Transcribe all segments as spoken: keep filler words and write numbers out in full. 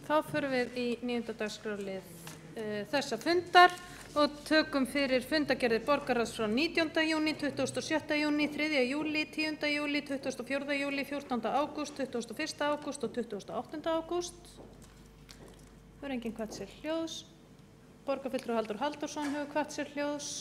Þá förum við í níunda dagskrárlið uh, þessa fundar og tökum fyrir fundargerðir borgarráðs frá nítjánda júní, tuttugasta og sjötta júní, þriðja júlí, tíunda júlí, tuttugasta og fjórða júlí, fjórtánda ágúst, tuttugasta og fyrsta ágúst og tuttugasta og áttunda ágúst. Það er enginn hvatt sér hljóðs. Borgarfulltrúi Halldór Halldórsson hefur hvatt sér hljóðs.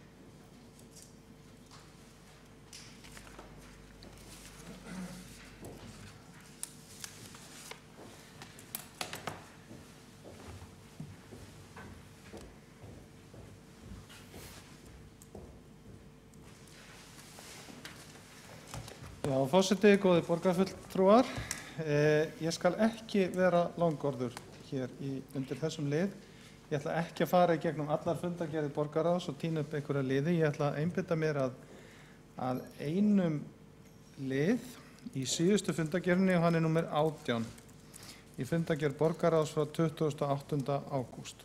Já, forseti, góðir borgarfulltrúar. Eh, ég skal ekki vera langorður hér í, undir þessum lið. Ég ætla ekki að fara í gegnum allar fundargerðir borgarráðs og tína upp einhverja liði. Ég ætla að einbeita mér að, að einum lið í síðustu fundargerðinni og hann er númer átján. Í fundargerð borgarráðs frá tuttugasta og áttunda ágúst.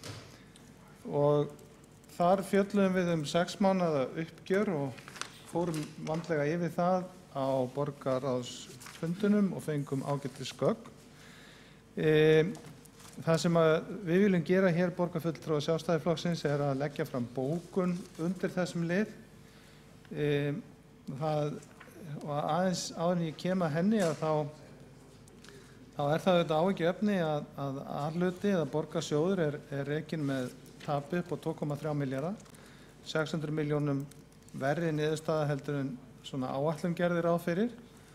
Og þar fjölluðum við um sex mánaða uppgjör og fórum vandlega yfir það á borgarráðsfundunum og fengum ágætis gögn. E, það sem við viljum gera hér borgarfulltrúar Sjálfstæðisflokksins er að leggja fram bókun undir þessum lið. E, það, og aðeins áður en ég kem að henni að þá, þá er það auðvitað áhyggjuefni að, að A-hluti eða borgarsjóður er, er rekinn með tapi upp á tvö komma þrjá milljarða, sex hundruð milljónum verri niðurstaða heldur en svona áætlun gerði ráð fyrir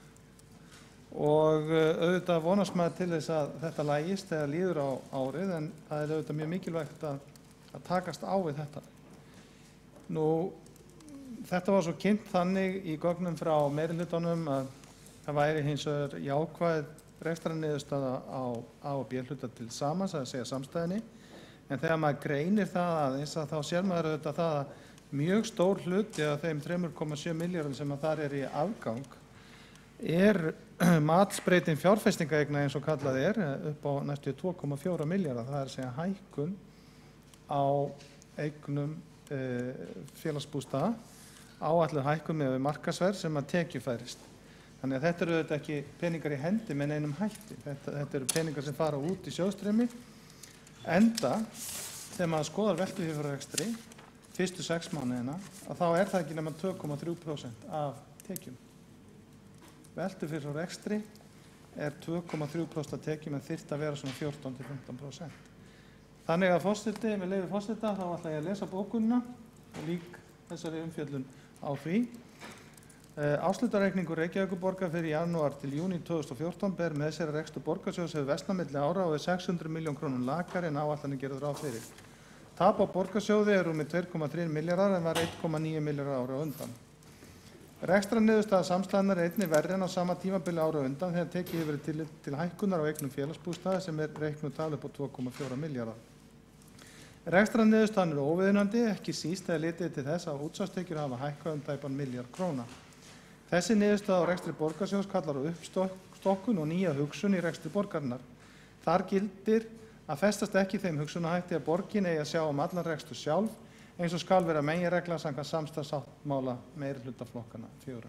og auðvitað vonast maður til þess að þetta lagist þegar líður á árið en það er auðvitað mjög mikilvægt að, að takast á við þetta. Nú, þetta var svo kynnt þannig í gögnum frá meirihlutanum að það væri hins vegar jákvæð rekstrarniðurstaða á A og B hluta til samans, að segja samstæðinni, en þegar maður greinir það aðeins að þá sér maður auðvitað það að mjög stór hluti af þeim þrjú komma sjö milljörðum sem að þar er í afgang er matsbreytin fjárfestingaeigna eins og kallað er upp á næstu tvö komma fjóra milljarða. Það er að segja hækkun á eignum e, félagsbústaða, áætluð hækkun með markaðsverð sem að tekjufærist. Þannig að þetta eru auðvitað ekki peningar í hendi með neinum hætti. Þetta, þetta eru peningar sem fara út í sjóðstreymi. Enda, þegar maður skoðar veltuhjöfurrekstri fyrstu sex mánuðina, að þá er það ekki nema tvö komma þrjú prósent af tekjum. Veltu fyrir svo rekstri er tvö komma þrjú prósent af tekjum en þyrfti að vera svona fjórtán til fimmtán prósent. Þannig að forseti, með leyfi forseta, þá ætla ég að lesa bókunina og lík þessari umfjöllun á því. Áslutareikningur Reykjavíkurborgar fyrir janúar til júní tvö þúsund og fjórtán ber með sér að rekstur borgarsjóðs hefur versnað milli ára og er sex hundruð milljón krónum lakari en áætlanir gerðu ráð fyrir. Tap á borgarsjóði er rúmir tvö komma þrír milljarðar en var einn komma níu milljarðar ára á undan. Rekstrarniðurstaða samstæðunnar er einnig verri en á sama tímabili ára á undan þegar tekið hefur verið til, til hækkunar á eignum félagsbústaða sem er reiknuð tala upp á tvö komma fjóra milljarða. Rekstrarniðurstaðan er óviðunandi, ekki síst þegar litið til þess að útsvarstekjur hafa hækkað um tæpan milljarð króna. Þessi niðurstaða á rekstri borgarsjóðs kallar á uppstokkun og nýja hugsun í rekstri borgarinnar. Þar gildir að festast ekki þeim hugsunarhætti að borgin eigi að sjá um allan rekstur sjálf eins og skal vera meginregla samkvæmt samstarfssáttmála meirihlutaflokkanna fjögurra.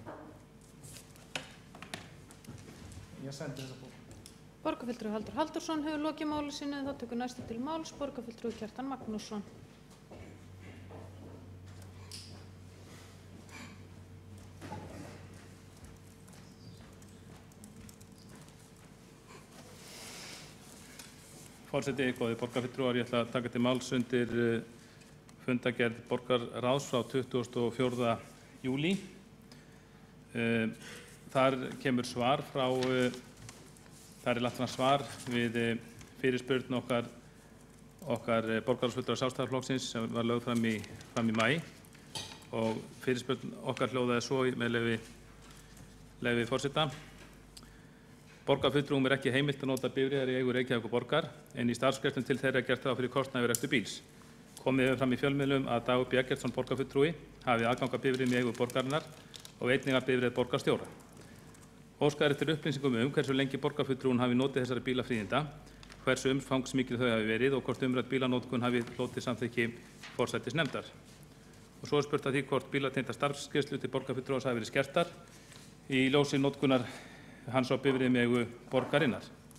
Ég sendi þessa bók. Borgarfulltrúi Halldór Halldórsson hefur lokið máli sínu, þá tekur næstu til máls borgarfulltrúi Kjartan Magnússon. Forseti, góðir borgarfulltrúar, ég ætla að taka til máls undir fundargerð borgarráðs frá tuttugasta og fjórða júlí. Þar kemur svar frá, þar er lagt fram svar við fyrirspurn okkar, okkar borgarráðsfulltrúa Sjálfstæðisflokksins sem var lögð fram í, fram í maí og fyrirspurn okkar hljóðaði svo með leyfi, leyfi forseta. Borgarfulltrúum er ekki heimilt að nota bifreiðar í eigu Reykjavíkurborgar en í starfskreftum til þeirra er gert ráð fyrir kostnaði við rekstur bíls. Komið hefur fram í fjölmiðlum að Dagur B. Eggertsson borgarfulltrúi hafi aðgang að bifreiðum í eigu borgarinnar og einnig að bifreið borgarstjóra. Óskað er eftir upplýsingum um hversu lengi borgarfulltrúin hafi notið þessari bílafríðinda, hversu umfangsmikil þau hafi verið og hvort umrædd bílanótkun hafi hlotið samþykki forsætisnefndar. Og svo er spurt að því hvort bílatengdar starfsskýrslur til borgarfulltrúans hafi verið skertar í ljósi notkunar hans á bifreiðum í eigu borgarinnar.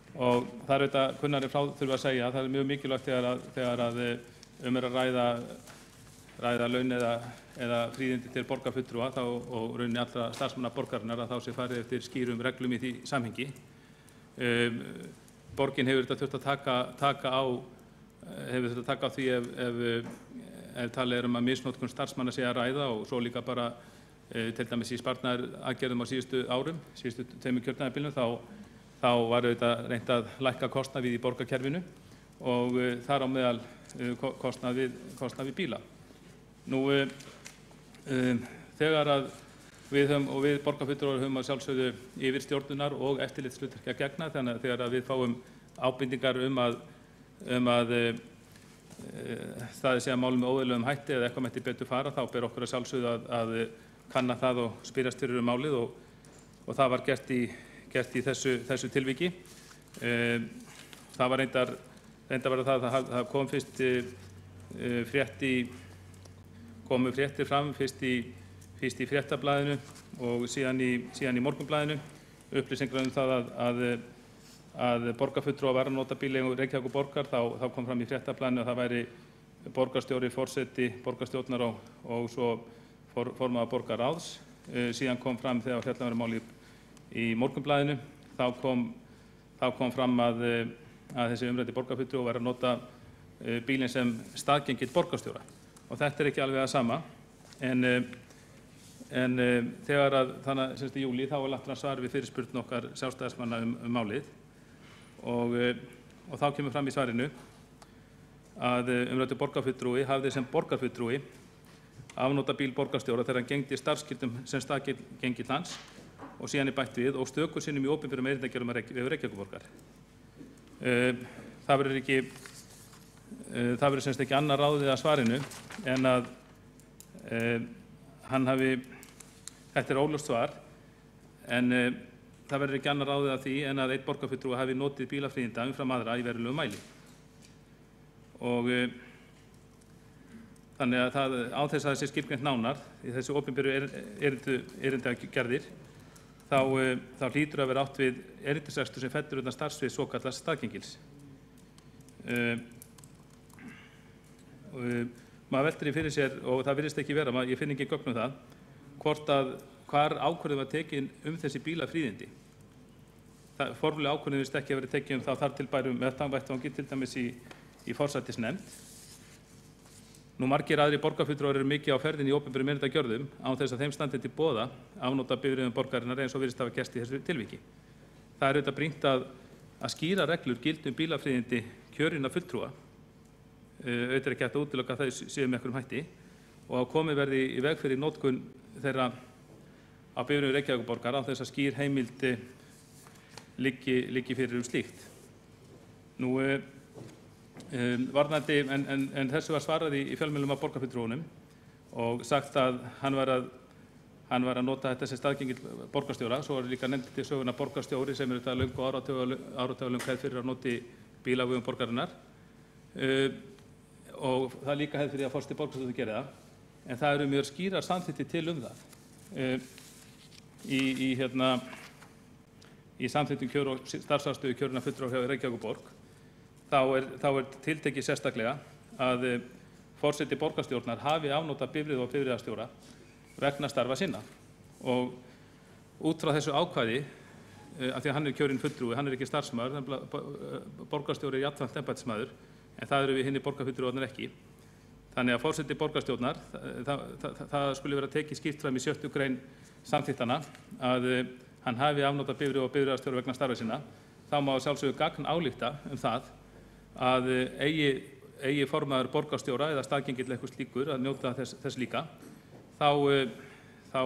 Og það er auðvitað kunnari frá þurfa að segja að það er mjög mikilvægt þegar að, þegar að um er að ræða, ræða laun eða, eða fríðindi til borgarfulltrúa þá, og rauninni allra starfsmanna borgarinnar að þá sé farið eftir skýrum reglum í því samhengi. Um, borgin hefur þetta þurft að taka, taka á, hefur þurft að taka á því ef, ef, ef talið er um að misnotkun starfsmanna sé að ræða og svo líka bara uh, til dæmis í sparnaðaraðgerðum á síðustu árum, síðustu tveimur kjörtímabilum þá þá var auðvitað reynt að lækka kostnað við í borgarkerfinu og uh, þar á meðal uh, kostnað, við, kostnað við bíla. Nú, uh, um, þegar að við höfum, og við borgarfulltrúar höfum að sjálfsögðu yfir stjórnunar og eftirlitshlutverki að gegna, þannig að þegar að við fáum ábendingar um að, um að uh, uh, staðið sé að málum með óeðlilegum hætti eða eitthvað mætti betur fara, þá ber okkur að sjálfsögðu að, að kanna það og spyrjast fyrir um málið og, og það var gert í gert í þessu, þessu tilviki. Það var reyndar, reyndar var það að það kom fyrst frétt í, komu fréttir fram fyrst í, fyrst í fréttablaðinu og síðan í, síðan í morgunblaðinu upplýsingar um það að, að, að borgarfulltrúar var að nota bíl í Reykjavíkurborgar, þá, þá kom fram í fréttablaðinu að það væri borgarstjóri, forseti, borgarstjórnar og, og svo for, formaður borgarráðs. Síðan kom fram þegar fjallað var um málið í morgunblaðinu, þá kom, þá kom fram að, að þessi umræddi borgarfulltrúi var að nota bílinn sem staðgengill borgarstjóra. Og þetta er ekki alveg það sama, en, en þegar að þannig semst í júlí þá var lagt fram svar við fyrirspurn okkar sjálfstæðismanna um, um málið og, og þá kemur fram í svarinu að umræddi borgarfulltrúi hafði sem borgarfulltrúi afnota bíl borgarstjóra þegar hann gegndi starfsskyldum sem staðgengill hans og síðan er bætt við og stöku sinnum í opinberum erindagjörðum við Reykjavíkurborgar. Það verður ekki, það verður semst ekki annað ráðið að svarinu en að hann hafi, þetta er óljóst svar, en það verður ekki annað ráðið að því en að einn borgarfulltrúi hafi notið bílafríðinda umfram aðra í verulegum mæli. Og þannig að það, á þess að þessi skilgreint nánar í þessu opinberu erindagjörðir Þá, þá hlýtur að vera átt við erindisrekstur sem fellur utan starfssvið svokallast staðgengils. Uh, uh, maður veltir í fyrir sér, og það virðist ekki vera, maður, ég finn ekki gögn um það, hvort að hvar ákvörðun var tekin um þessi bílafríðindi. Formlega ákvörðun virðist ekki að vera tekin um þá þar til bærum vettvangi, til dæmis í, í forsætisnefnd. Nú margir aðri borgarfulltrúar eru mikið á ferðinni í opinberum erindagjörðum án þess að þeim standi til boða afnota bifreiðum borgarinnar eins og virðist hafa gerst í þessu tilviki. Það er auðvitað brýnt að, að skýra reglur gildum bílafríðindi kjörinna fulltrúa, auðvitað er ekki hægt að útiloka að þau séu með einhverjum hætti og að komið verði í veg fyrir notkun þeirra á bifreiðum Reykjavíkurborgar án þess að skýr heimild liggi, liggi fyrir um slíkt. Nú, Um, varðandi, en, en, en þessu var svarað í, í fjölmiðlum af borgarfulltrúunum og sagt að hann var að, hann var að nota þetta sem staðgengill borgarstjóra, svo var líka nefnt til söguna borgarstjóri sem er þetta löngu áratugulöng hefð fyrir að noti bíl á vegum borgarinnar uh, og það er líka hefð fyrir að forseti borgarstjóri gera það, en það eru mjög skýrar samþykktir til um það. Uh, í, í, hérna, í samþykktum kjör og starfsaðstöðu kjörinna fulltrúa hjá Reykjavíkurborg Þá er, þá er tiltekið sérstaklega að forseti borgarstjórnar hafi afnota bifreið og bifreiðarstjóra vegna starfa sinna. Og út frá þessu ákvæði, af því að hann er kjörinn fulltrúi, hann er ekki starfsmaður, borgarstjóri er jafnframt embættismaður, en það eru við hinni borgarfulltrúarnir ekki. Þannig að forseti borgarstjórnar, það, það, það, það skulle vera tekið skýrt fram í sjöttu grein samþykktanna að hann hafi afnota bifreið og bifreiðarstjóra vegna starfa sinna. Þá má sjálfsögðu gagn álykta um það að eigi, eigi formaður borgarstjóra eða staðgengill eitthvað slíkur að njóta þess, þess líka, þá, þá,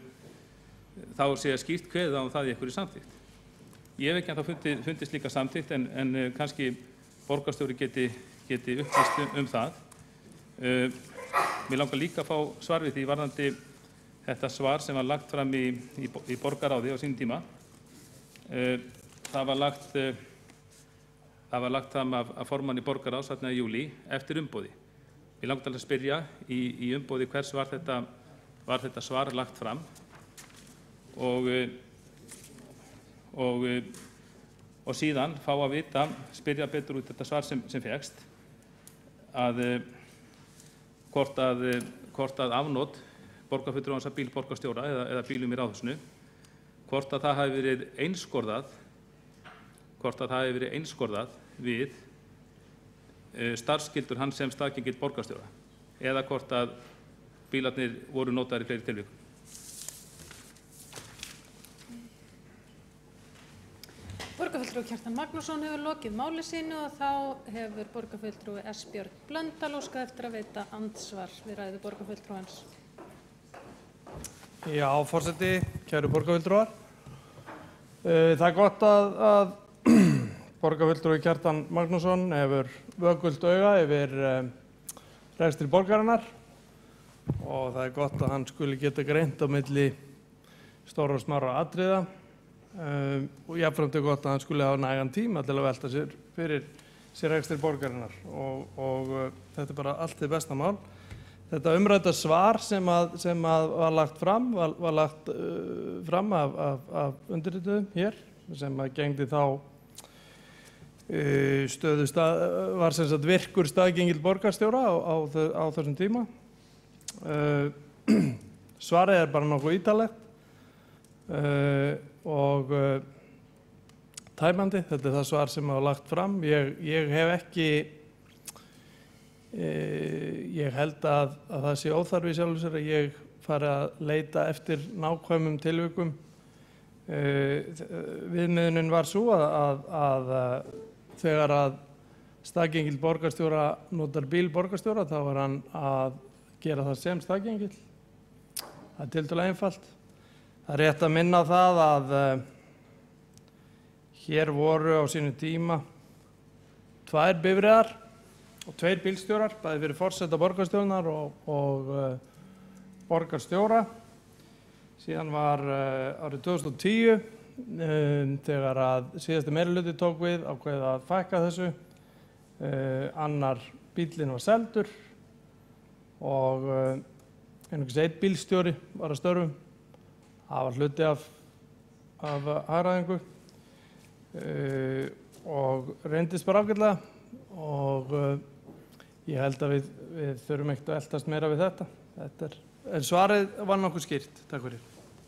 þá sé skýrt kveðið á um það í einhverju samþykkt. Ég hef ekki ennþá fundið, fundið slíka samþykkt en, en kannski borgarstjóri geti, geti upplýst um, um það. Uh, mér langar líka að fá svar við því varðandi þetta svar sem var lagt fram í, í, í borgarráði á sínum tíma. Uh, það var lagt... Uh, Það var lagt fram af, af formanni borgarráðs þarna í júlí eftir umboði. Ég langt að spyrja í, í umboði hvers var þetta, var þetta svar lagt fram og, og og síðan fá að vita, spyrja betur út þetta svar sem, sem fékkst, að hvort að, hvort að afnot borgarfulltrúans af bíl borgarstjóra eða, eða bílum í Ráðhúsinu, hvort að það hafi verið einskorðað, hvort að það hafi verið einskorðað við uh, starfsskyldur hans sem staðgengill borgarstjóra, eða hvort að bílarnir voru notaðir í fleiri tilvikum. Borgarfulltrúi Kjartan Magnússon hefur lokið máli sínu og þá hefur borgarfulltrúi S. Björn Blöndal óskað eftir að veita andsvar við ræðu borgarfulltrúans. Já, forseti, kæru borgarfulltrúar. Það er gott að, að borgarfulltrúi Kjartan Magnússon hefur vökult auga yfir um, rekstri borgarinnar og það er gott að hann skuli geta greint á milli stóra og smárra atriða. Um, og jafnframt er gott að hann skuli hafa nægan tíma til að velta sér fyrir sér rekstri borgarinnar og, og uh, þetta er bara allt hið besta mál. Þetta umrædda svar sem að, sem að var lagt fram var, var lagt uh, fram af, af, af undirrituðum hér sem að gegndi þá uh, stöðu stað, var sem sagt virkur staðgengill borgarstjóra á, á, á þessum tíma. Uh, svarið er bara nokkuð ítarlegt uh, og uh, tæmandi. Þetta er það svar sem hafa lagt fram. Ég, ég hef ekki, e, ég held að, að það sé óþarfi sjálfur sér að ég fari að leita eftir nákvæmum tilvikum. E, viðmiðunin var svo að, að, að, að þegar að staðgengill borgarstjóra notar bíl borgarstjóra þá var hann að gera það sem staðgengill. Það er tiltölulega einfalt. Það er rétt að minna það að uh, hér voru á sínu tíma tvær bifreiðar og tveir bílstjórar, bæði fyrir forseta borgarstjórnar og, og uh, borgarstjóra. Síðan var uh, árið tvö þúsund og tíu, um, þegar að síðasti meirihluti tók við, ákveðið að fækka þessu. Uh, annar bíllinn var seldur og uh, einungis einn bílstjóri var að störfum. Það var hluti af, af hagræðingu uh, og reyndist bara ágætlega og uh, ég held að við, við þurfum ekkert að eltast meira við þetta. Þetta er, en svarið var nokkuð skýrt. Takk fyrir.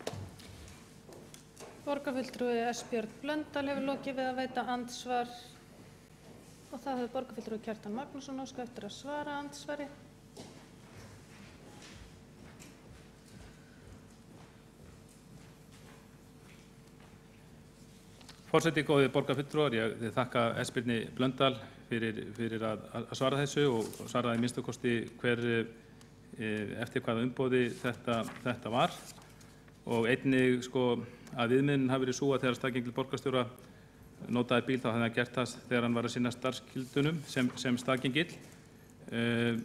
Borgarfulltrúi S. Björn Blöndal hefur lokið við að veita andsvar og það hefur borgarfulltrúi Kjartan Magnússon óskað eftir að svara andsvari. Forseti, góðir borgarfulltrúar, ég þakka S. Birni Blöndal fyrir, fyrir að, að svara þessu og svaraði minnstu kosti hver e, eftir hvaða umboði þetta, þetta var og einnig sko, að viðmiðunin hafi verið sú að þegar staðgengill borgarstjóra notaði bíl þá hefði hann gert það þegar hann var að sinna starfsskyldunum sem, sem staðgengill. E,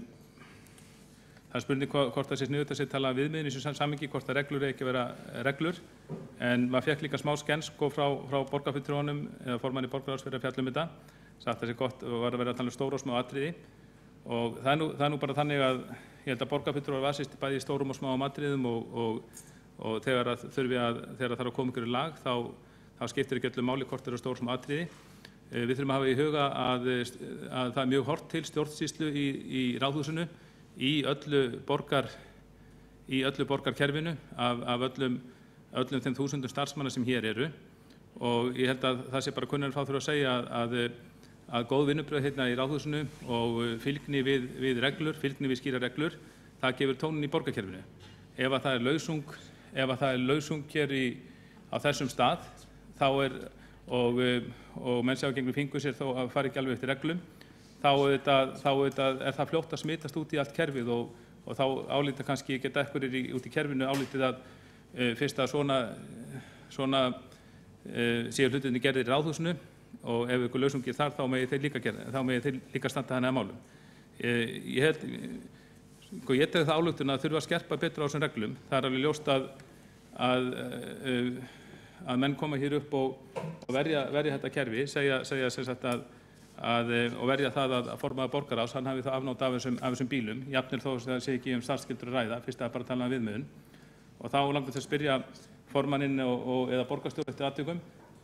Það er spurning hvort það sé sniðugt að sé tala viðmiðin í þessu samhengi, hvort það reglur er ekki að vera reglur. En maður fekk líka smá skens sko, frá, frá borgarfulltrúanum eða formanni borgarráðs fyrir að fjalla um þetta. Sagt að það sé gott og var að vera að tala um stóru og smá atriði. Og það er nú, það er nú bara þannig að ég held að borgarfulltrúar vasist bæði í stórum og smáum atriðum og, og, og þegar að þurfi að, þegar að þarf að koma ykkur í lag þá, þá skiptir ekki öllu máli hvort það eru stór og smá atriði. Við þurfum að hafa í huga að, að það er mjög horft til stjórnsýslu í, í Ráðhúsinu. Í öllu, borgar, í öllu borgarkerfinu af, af öllum, öllum þeim þúsundum starfsmanna sem hér eru og ég held að það sé bara kunnarinn frá þurfa að segja að, að, að góð vinnubrögð hérna í Ráðhúsinu og fylgni við, við reglur, fylgni við skýra reglur, það gefur tónin í borgarkerfinu. Ef að það er lausung, ef að það er lausung hér í, á þessum stað þá er, og, og menn sjá gegnum fingur sér þó að fara ekki alveg eftir reglum, þá auðvitað, þá auðvitað er það fljótt að smitast út í allt kerfið og, og þá álíta kannski geta einhverjir út í kerfinu álítið að e, fyrst að svona, svona e, séu hlutinni gerðir í Ráðhúsinu og ef ykkur lausungir þar þá megi þeir líka, gerð, þá megi þeir líka standa þannig að málum. E, ég held, sko, ég tek það álíktun að þurfa að skerpa betur á þessum reglum. Það er alveg ljóst að, að, e, að menn koma hér upp og, og verja, verja þetta kerfi, segja, segja sem sagt að Að, og verja það að, að formaður borgarráðs, hann hafi það afnótt af þessum, af þessum bílum, jafnir þó að það sé ekki um starfsskyldur að ræða, fyrst að bara tala um viðmiðun. Og þá langar til að spyrja formanninn og, og, eða borgarstjóra eftir atvikum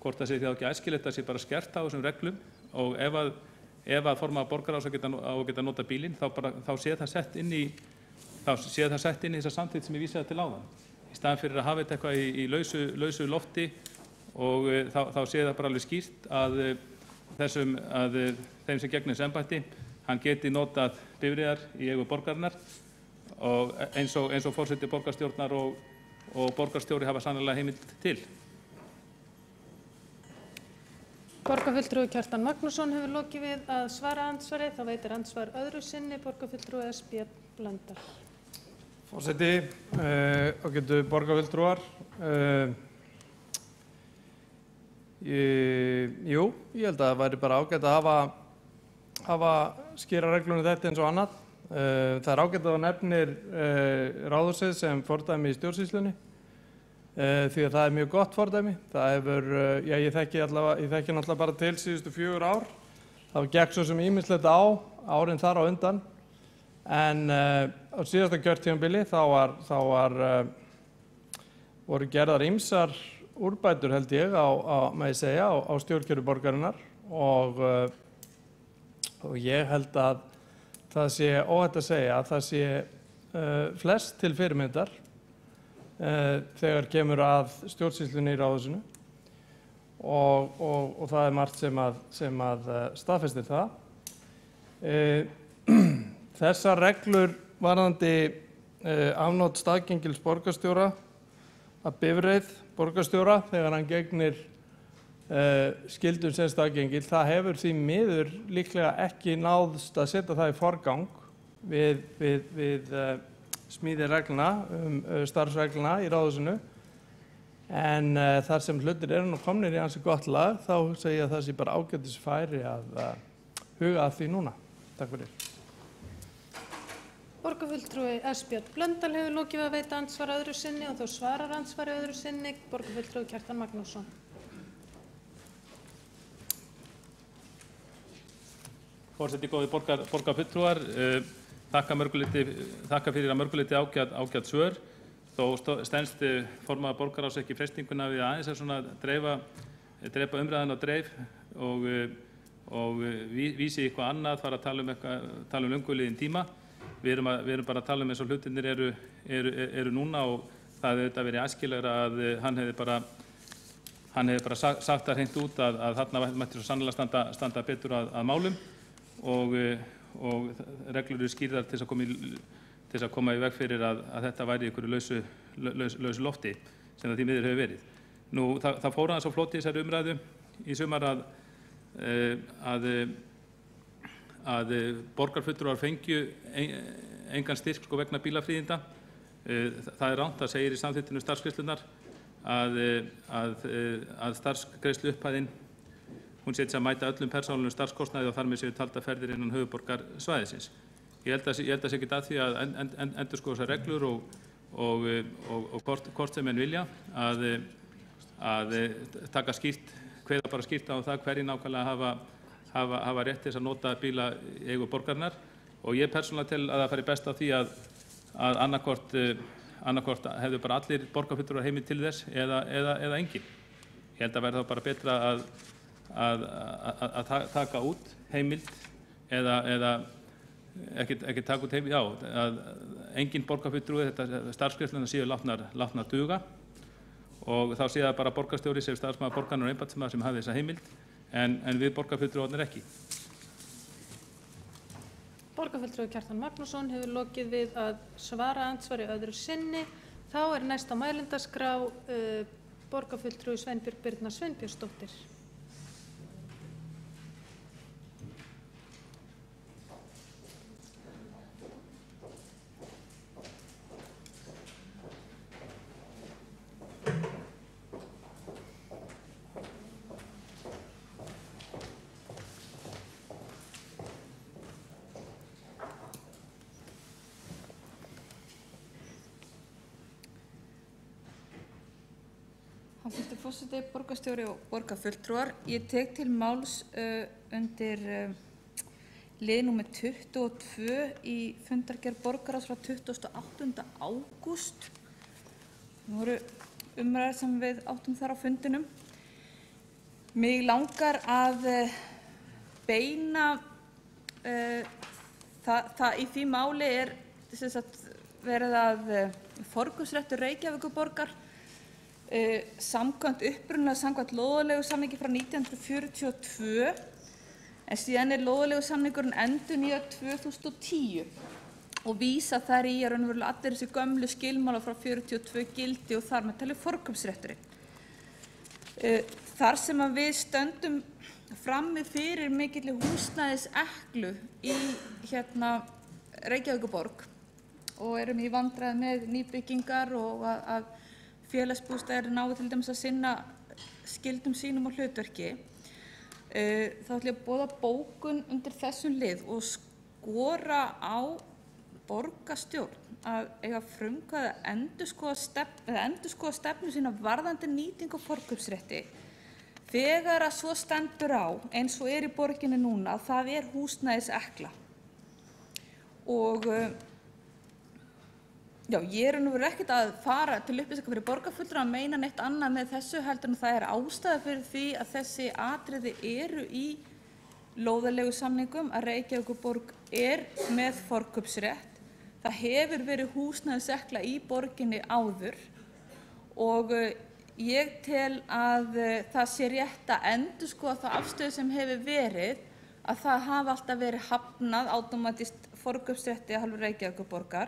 hvort það sé því þá ekki æskilegt að sé bara skert á þessum reglum og ef að, ef að formaður borgarráðs á að geta, á að geta nota bílinn þá, bara, þá sé það sett inn í þá sé það sett inn í þessa samþykkt sem ég vísaði til áðan. Í staðan fyrir að hafa þetta eitthvað í, í lausu, lausu lofti og uh, þá, þá sé það bara alveg skýrt að uh, þessum að uh, þeim sem gegnir þessu embætti, hann geti notað bifreiðar í eigu borgarinnar og eins og, eins og forseti borgarstjórnar og, og borgarstjóri hafa sannarlega heimild til. Borgarfulltrúi Kjartan Magnússon hefur lokið við að svara andsvari. Þá veitir andsvar öðru sinni borgarfulltrúi S. B. Blöndal. Forseti, uh, ágætu borgarfulltrúar, uh, ég, jú, ég held að það væri bara ágætt að hafa, hafa skýra reglunum þetta eins og annað. Uh, það er ágætt að það nefnir uh, ráðhúsið sem fordæmi í stjórnsýslunni. Uh, því að það er mjög gott fordæmi. Það hefur, uh, já, ég þekki allavega, ég þekki náttúrulega bara til síðustu fjögur ár. Það gekk svo sem ýmislegt á árin þar á undan. En uh, á síðasta kjörtímabili þá var, þá var, uh, voru gerðar ýmsar úrbætur held ég á, á með ég segja, á, á stjórnkerfi borgarinnar og, uh, og ég held að það sé óhætt að segja að það sé uh, flest til fyrirmyndar uh, þegar kemur að stjórnsýslunni í ráðhúsinu og, og, og það er margt sem að, sem að uh, staðfestir það. Uh, Þessar reglur varðandi uh, afnot staðgengils borgarstjóra að bifreið borgarstjóra þegar hann gegnir uh, skyldum sem staðgengil, það hefur því miður líklega ekki náðst að setja það í forgang við, við, við uh, smíði regluna, um, uh, starfsregluna í ráðhúsinu. En uh, þar sem hlutir eru nú komnir í ansi gott lag, þá segi ég að það sé bara ágætis færi að uh, huga að því núna. Takk fyrir. Borgarfulltrúi S. B. Blöndal hefur lokið við að veita andsvar öðru sinni og þá svarar andsvari öðru sinni borgarfulltrúi Kjartan Magnússon. Forseti, góðir borgar, borgarfulltrúar, uh, þakka, mörguleiti, þakka fyrir að mörguleiti ágætt, ágætt svör. Þó stenst uh, formaður borgarráðs ekki freistinguna við aðeins að svona dreifa, dreifa umræðan á dreif og, uh, og uh, vísi eitthvað annað, fara að tala um, eitthvað, tala um lönguliðin tíma. Við erum, að, við erum bara að tala um eins og hlutinir eru, eru, eru núna og það hefði þetta verið æskilegra að hann hefði bara, hann hefði bara sagt það hreint út að, að þarna mætti svo sannlega standa, standa betur að, að málum og, og reglur eru skýrðar til þess að koma í, til þess að koma í veg fyrir að, að þetta væri í einhverju lausu, laus, lausu lofti sem það því miður hefur verið. Nú, það, það fór aðeins á floti í þessari umræðu í sumar að, að að borgarfulltrúar fengju engan styrk sko vegna bílafríðinda. Það er rangt, það segir í samþykktunum starfsgreiðslunnar að, að, að starfsgreiðslu upphæðin hún setja að mæta öllum persónulegum starfskostnaði og þar með séu talda ferðir innan höfuðborgarsvæðisins. Ég held að ég held að sé ekki að því að end, end, end, endurskoða þessar reglur og, og, og, og hvort, hvort sem menn vilja að, að taka skýrt, kveða bara skýrt á það hverjir nákvæmlega hafa hafa, hafa rétt til þess að nota bíla í eigu borgarinnar og ég persónulega tel að það fari best á því að, að annarkvort, annarkvort hefðu bara allir borgarfulltrúar heimild til þess eða, eða, eða engin. Ég held að verða þá bara betra að, að, að, að taka út heimild eða, eða ekki, ekki taka út heimild, já, að engin borgarfulltrúi, þetta starfsgreiðslurnar séu látnar, látnar duga og þá sé það bara borgarstjóri sem starfsmaður borgarnar og embættismaður sem hafi þessa heimild En, en við borgarfulltrúarnir ekki. Borgarfulltrúi Kjartan Magnússon hefur lokið við að svara andsvari öðru sinni. Þá er næst á mælendaskrá uh, borgarfulltrúi Sveinbjörg Birna Sveinbjörnsdóttir. Hæstvirtur forseti, borgarstjóri og borgarfulltrúar. Ég tek til máls uh, undir uh, lið númer tuttugu og tvö í fundargerð borgarráðs frá tuttugasta og áttunda ágúst. Það voru umræður sem við áttum þar á fundinum. Mig langar að uh, beina uh, það, það í því máli er sem sagt, verið að uh, forgangsréttur Reykjavíkurborgar uh, samkvæmt upprunalega samkvæmt lóðaleigusamningi frá nítján hundruð fjörutíu og tvö en síðan er lóðaleigusamningurinn endurnýjaður tvö þúsund og tíu og vísa þar í að raunverulega allir þessi gömlu skilmála frá fjörutíu og tvö gildi og þar með talið forkaupsrétturinn. Þar sem að við stöndum frammi fyrir mikilli húsnæðiseklu í hérna Reykjavíkurborg og erum í vandræði með nýbyggingar og að, að félagsbústaðir nái til dæmis að sinna skyldum sínum og hlutverki. Þá ætlum ég að boða bókun undir þessum lið og skora á borgarstjórn að eiga frumkvæði að endurskoða stefnu, endurskoða stefnu sína varðandi nýtingu og forkaupsrétti þegar að svo stendur á eins og er í borginni núna að það er húsnæðisekla. Og já, ég er nú ekkert að fara til upplýsingar fyrir borgarfulltrúa að meina neitt annað með þessu heldur en það er ástæða fyrir því að þessi atriði eru í lóðaleigusamningum að Reykjavíkurborg er með forkaupsrétt. Það hefur verið húsnæðisekla í borginni áður og ég tel að það sé rétt að endurskoða þá afstöðu sem hefur verið að það hafi alltaf verið hafnað átómatískt forkaupsrétti af hálfu Reykjavíkurborgar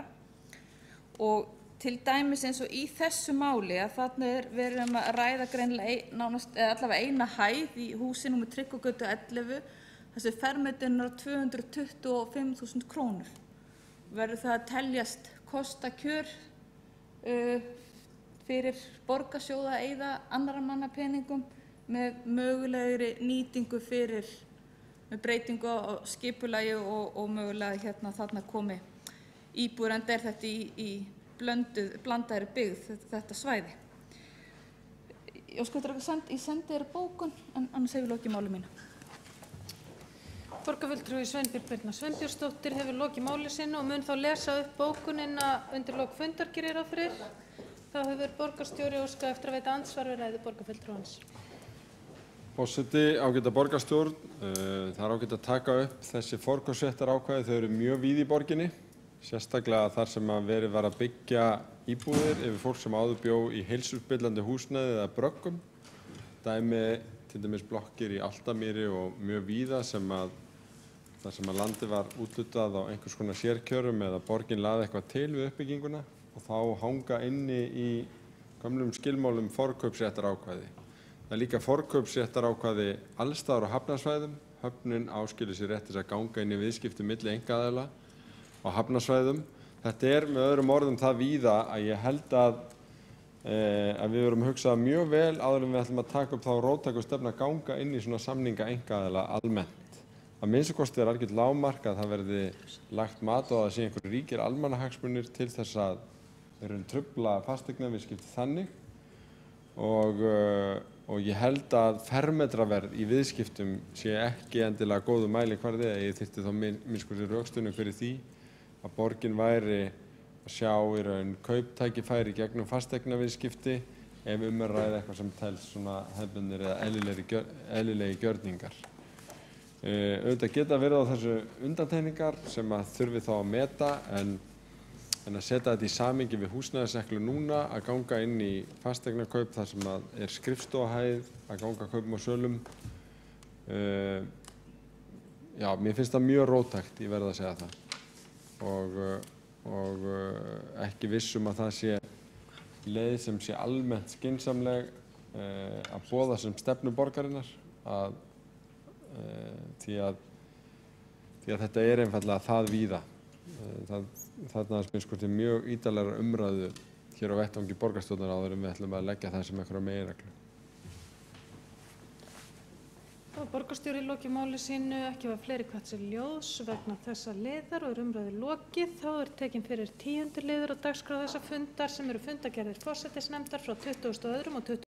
og til dæmis eins og í þessu máli að þarna er verið um að ræða greinilega nánast, eða allavega eina hæð í húsi númer Tryggvagötu ellefu þessi fermetinn er á tvö hundruð tuttugu og fimm þúsund krónur. Verður það að teljast kosta kjör uh, fyrir borgarsjóð að eyða annarra manna peningum með mögulegri nýtingu fyrir með breytingu á skipulagi og, og mögulega hérna þarna komi íbúðir enda er þetta í, í blönduð, blandaðri byggð þetta, þetta svæði. Ég sko þetta send, ég sendi þér bókun en annars hefur lokið máli mínu. Borgarfulltrúi Sveinbjörg Birna Sveinbjörnsdóttir hefur lokið máli sínu og mun þá lesa upp bókunina undir lok fundar gerir ráð fyrir. Þá hefur borgarstjóri óskað eftir að veita andsvar við ræðu borgarfulltrúans. Forseti, ágæta borgarstjórn, það er ágætt að taka upp þessi forkaupsréttarákvæði, þau eru mjög víð í borginni, sérstaklega þar sem að verið var að byggja íbúðir yfir fólk sem áður bjó í heilsuspillandi húsnæði eða bröggum, dæmi til dæmis blokkir í Álftamýri og mjög víða sem að þar sem að landi var úthlutað á einhvers konar sérkjörum eða borgin laði eitthvað til við uppbygginguna og þá hanga inni í gömlum skilmálum forkaupsréttarákvæði. Það er líka forkaupsréttarákvæði alls staðar á hafnarsvæðum. Höfnin áskilur sér rétt til að ganga inn í viðskipti milli einkaaðila á hafnarsvæðum. Þetta er með öðrum orðum það víða að ég held að, eh, að við verum að hugsa mjög vel áður en við ætlum að taka upp þá róttæku stefnu að ganga inn í svona samninga einkaaðila almennt. Að minnsta kosti er algjört lágmark að það verði lagt mat á að það sé einhverjir ríkir almannahagsmunir til þess að þeir eru trufla fasteignaviðskipti þannig og, og ég held að fermetraverð í viðskiptum sé ekki endilega góðu mælikvarði eða ég þyrfti þá minnst kosti rökstuðning fyrir því að borgin væri að sjá í raun kauptækifæri gegnum fasteignaviðskipti ef um er að ræða eitthvað sem telst svona hefðbundnir eða eðlilegi gjörningar. Uh, auðvitað geta verið á þessu undantekningar sem að þurfi þá að meta en, en að setja þetta í samhengi við húsnæðiseklu núna að ganga inn í fasteignakaup þar sem að er skrifstofahæð að ganga kaupum og sölum uh, já, mér finnst það mjög róttækt, ég verð að segja það og, og uh, ekki vissum að það sé leið sem sé almennt skynsamleg uh, að boða sem stefnu borgarinnar að Því að, því að þetta er einfaldlega það víða. Það, þarna finnst sko til mjög ítarlegra umræðu hér á vettvangi borgarstjórnar áður en við ætlum að leggja það sem einhverja meginreglu. Þá er borgarstjóri lokið máli sínu, ekki var fleiri hvatt sér ljóðs vegna þessa liðar og er umræðu lokið. Þá er tekin fyrir tíundur liður á dagskrá þessa fundar sem eru fundargerðir forsætisnefndar frá tuttugasta og öðrum og tuttugasta